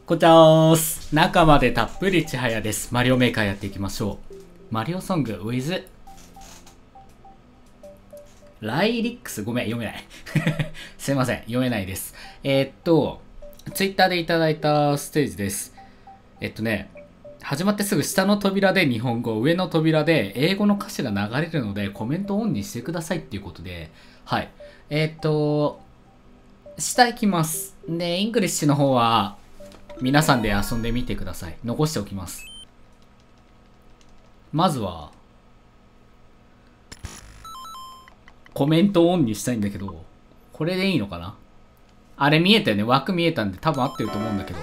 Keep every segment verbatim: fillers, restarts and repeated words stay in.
こちらーす。中までたっぷりちはやです。マリオメーカーやっていきましょう。マリオソング with ライリックス、ごめん、読めない。すいません、読めないです。えー、っと、ツイッターでいただいたステージです。えっとね、始まってすぐ下の扉で日本語、上の扉で英語の歌詞が流れるのでコメントオンにしてくださいっていうことで、はい。えー、っと、下行きます。で、イングリッシュの方は、皆さんで遊んでみてください。残しておきます。まずは、コメントオンにしたいんだけど、これでいいのかな？あれ見えたよね。枠見えたんで多分合ってると思うんだけど。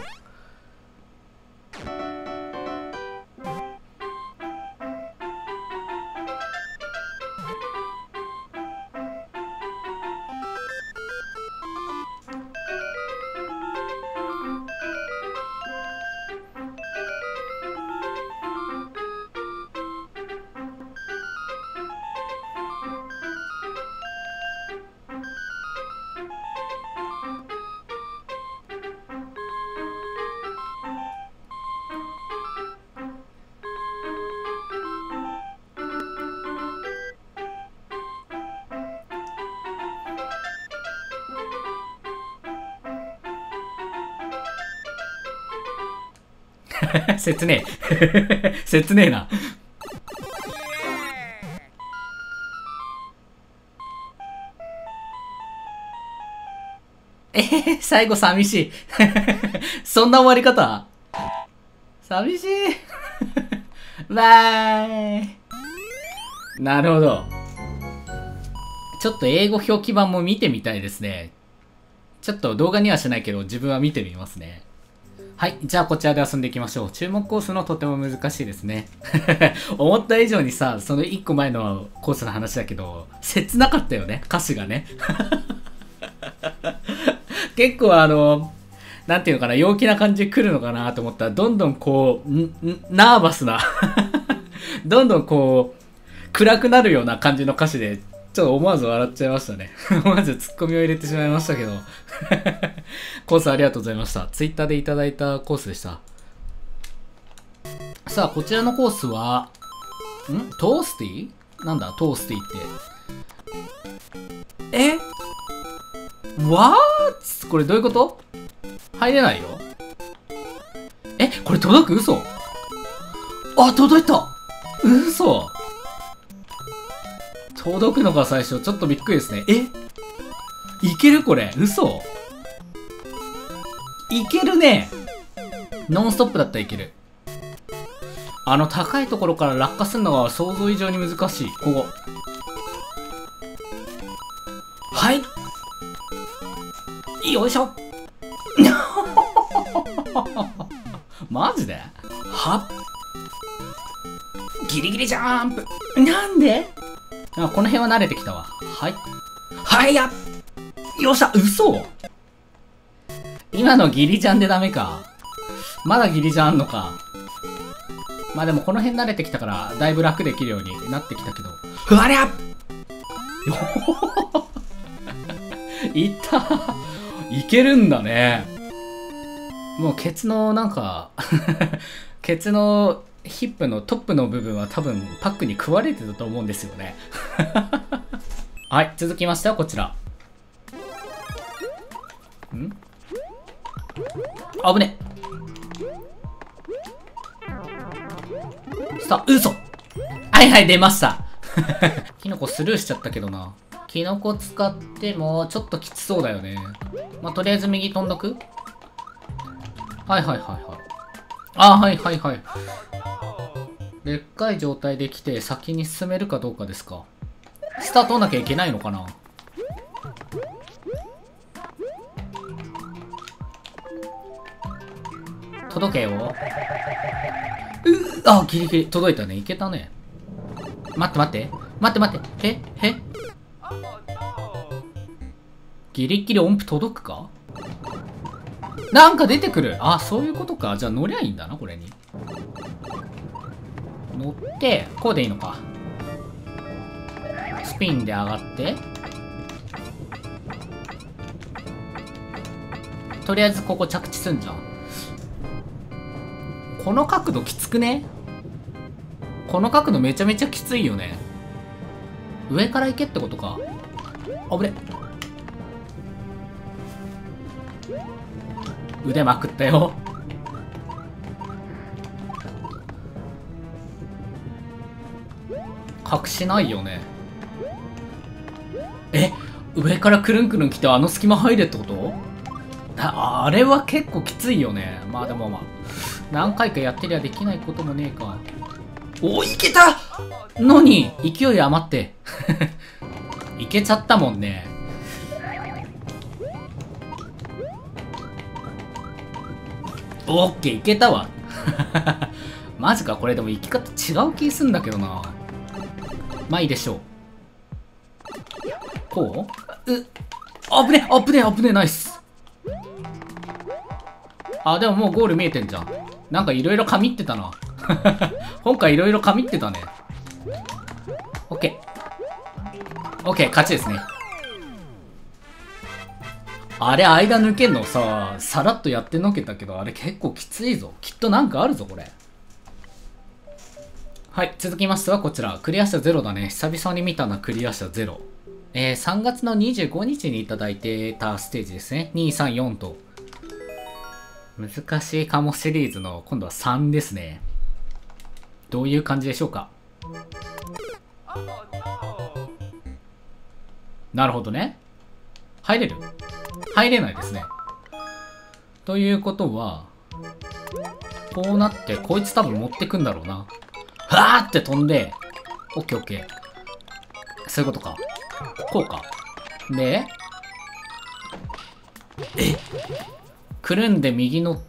切ねえ。切ねえな。えー、最後寂しい。そんな終わり方？寂しい。バーイ。なるほど。ちょっと英語表記版も見てみたいですね。ちょっと動画にはしないけど自分は見てみますね。はい。じゃあこちらで遊んでいきましょう。注目コースのとても難しいですね。思った以上にさ、そのいっこまえのコースの話だけど、切なかったよね。歌詞がね。結構あの、なんていうのかな、陽気な感じで来るのかなと思ったら、どんどんこう、んんナーバスな。どんどんこう、暗くなるような感じの歌詞で、ちょっと思わず笑っちゃいましたね。思わずツッコミを入れてしまいましたけど。コースありがとうございました。ツイッターでいただいたコースでした。さあ、こちらのコースは、んトースティーなんだトースティーって。えわーこれどういうこと？入れないよ。えこれ届く？嘘。あ、届いた。嘘。届くのか最初。ちょっとびっくりですね。えいけるこれ。嘘。いけるね。ノンストップだったらいける。あの高いところから落下するのが想像以上に難しい。ここ。はい。よいしょ。マジで？はっ。ギリギリジャンプ。なんで？あ、この辺は慣れてきたわ。はい。はいやよっしゃ嘘今のギリジャンでダメか。まだギリジャンあんのか。まあでもこの辺慣れてきたから、だいぶ楽できるようになってきたけど。ふわりゃいったいけるんだね。もうケツのなんか、ケツのヒップのトップの部分は多分パックに食われてたと思うんですよね。はい、続きましてはこちら。んあぶねさあ、嘘はいはい、出ました。キノコスルーしちゃったけどな。キノコ使ってもちょっときつそうだよね。まあ、とりあえず右飛んどく？はいはいはいはい。あーはいはいはい。でっかい状態で来て先に進めるかどうかですか。スタートなきゃいけないのかな。届けよ。うあ、ギリギリ届いたね。いけたね。待って待って待って待ってええギリギリ音符届くか。なんか出てくる。あ、そういうことか。じゃあ乗りゃいいんだなこれに。乗ってこうでいいのか。スピンで上がってとりあえずここ着地すんじゃん。 この角度きつくね？この角度めちゃめちゃきついよね。上から行けってことか。あぶれ。腕まくったよ。隠しないよね。え、上からくるんくるん来てあの隙間入れってこと？あ、あれは結構きついよね。まあでもまあ何回かやってりゃできないこともねえか。お、いけたのに勢い余っていけちゃったもんね。オッケー、いけたわマジか。これでも生き方違う気すんだけどな。まあいいでしょう。こう？う、あぶねあぶねあぶねナイス。あ、でももうゴール見えてんじゃん。なんかいろいろ神ってたな今回いろいろ神ってたね。オッケーオッケー、勝ちですね。あれ間抜けんのさ、さらっとやってのけたけど、あれ結構きついぞ。きっとなんかあるぞこれ。はい、続きましてはこちら。クリア者ゼロだね。久々に見たな、クリア者ゼロ。えー、さんがつのにじゅうごにちにいただいてたステージですね。に、さん、よんと。難しいかもシリーズの今度はさんですね。どういう感じでしょうか。なるほどね。入れる？入れないですね。ということは、こうなって、こいつ多分持ってくんだろうな。はーって飛んで、オッケーオッケー。そういうことか。こうか。で、えくるんで右乗って、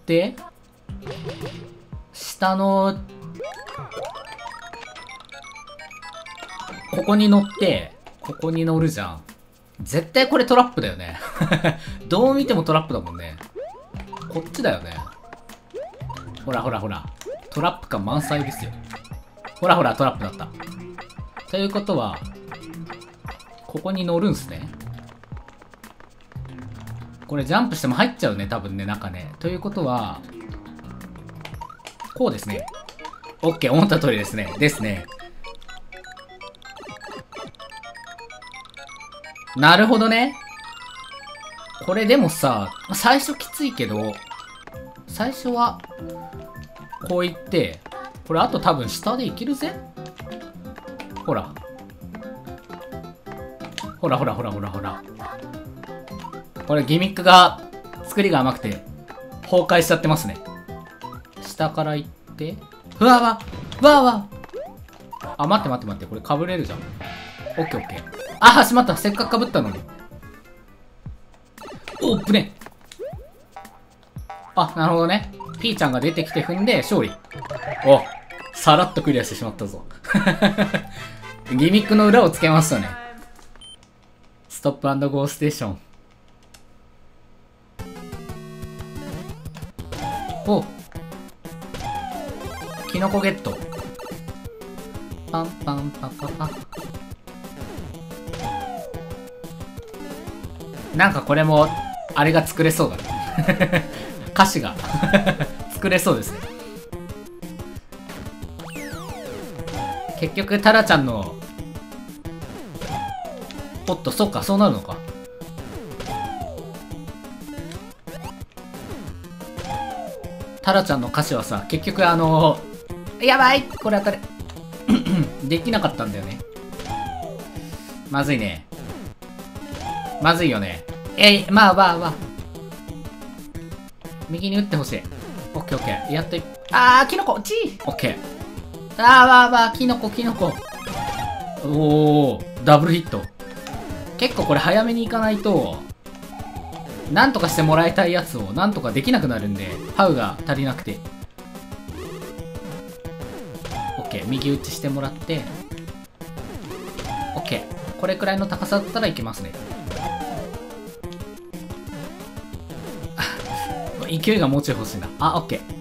下の、ここに乗って、ここに乗るじゃん。絶対これトラップだよね。どう見てもトラップだもんね。こっちだよね。ほらほらほら。トラップ感満載ですよ。ほらほらトラップだった。ということは、ここに乗るんすね。これジャンプしても入っちゃうね、多分ね、中ね。ということは、こうですね。オッケー、思った通りですね。ですね。なるほどね。これでもさ、最初きついけど、最初は、こういって、これあと多分下でいけるぜ。ほら。ほらほらほらほらほら。これギミックが、作りが甘くて、崩壊しちゃってますね。下から行って、ふわわわわあ、待って待って待って、これ被れるじゃん。オッケーオッケー。あ、しまった。せっかく被ったのに。おっぶね。あ、なるほどね。ピーちゃんが出てきて踏んで勝利。お、さらっとクリアしてしまったぞ。ギミックの裏をつけましたね。ストップ&ゴーステーション。お、キノコゲット。パンパンパパパ。なんかこれも、あれが作れそうだね。歌詞が作れそうですね。結局、タラちゃんの、おっと、そっか、そうなるのか。タラちゃんの歌詞はさ、結局あのー、やばいこれ当たれ。できなかったんだよね。まずいね。まずいよね。えい、まあまあまあ。右に打ってほしい。オッケーオッケー。やっとい、あー、キノコチーオッケー。あーまあまあ、キノコキノコ。おー、ダブルヒット。結構これ早めに行かないと、なんとかしてもらいたいやつをなんとかできなくなるんで、ハウが足りなくて。オッケー、右打ちしてもらって。オッケー。これくらいの高さだったらいけますね。勢いがもうちょい欲しいな。あ、オッケー。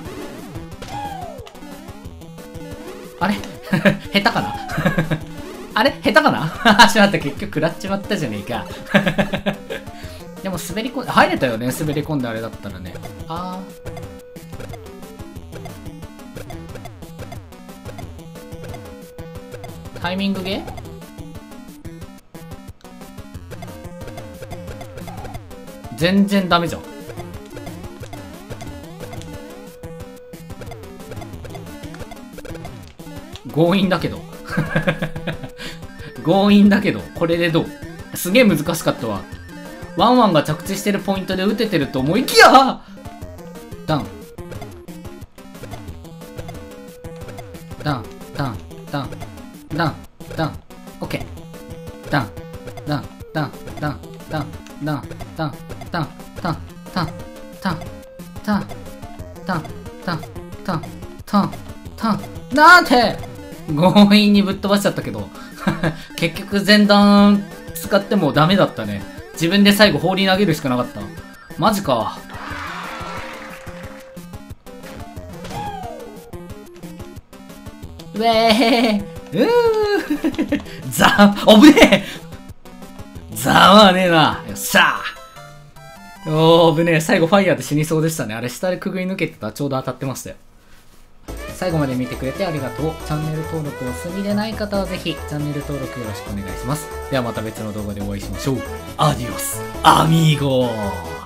あれ下手かなあれ下手かなしまった。結局食らっちまったじゃねえか。でも滑り込んで、入れたよね。滑り込んであれだったらね。あタイミングゲー全然ダメじゃん。強引だけど強引だけどこれでどう？すげえ難しかったわ。ワンワンが着地してるポイントで打ててると思いきやダンダンダンダンダンダンオッケーダンダンダンダンダンダンダンダンダンダンダンダンダンダンダンダンダンなんて強引にぶっ飛ばしちゃったけど結局前段使ってもダメだったね。自分で最後放り投げるしかなかった。マジか。うえーうーざあぶねえざまねえな。よっしゃー。おーぶねえ。最後ファイヤーで死にそうでしたね。あれ下でくぐり抜けてたらちょうど当たってましたよ。最後まで見てくれてありがとう。チャンネル登録を済みでない方はぜひチャンネル登録よろしくお願いします。ではまた別の動画でお会いしましょう。アディオスアミーゴー。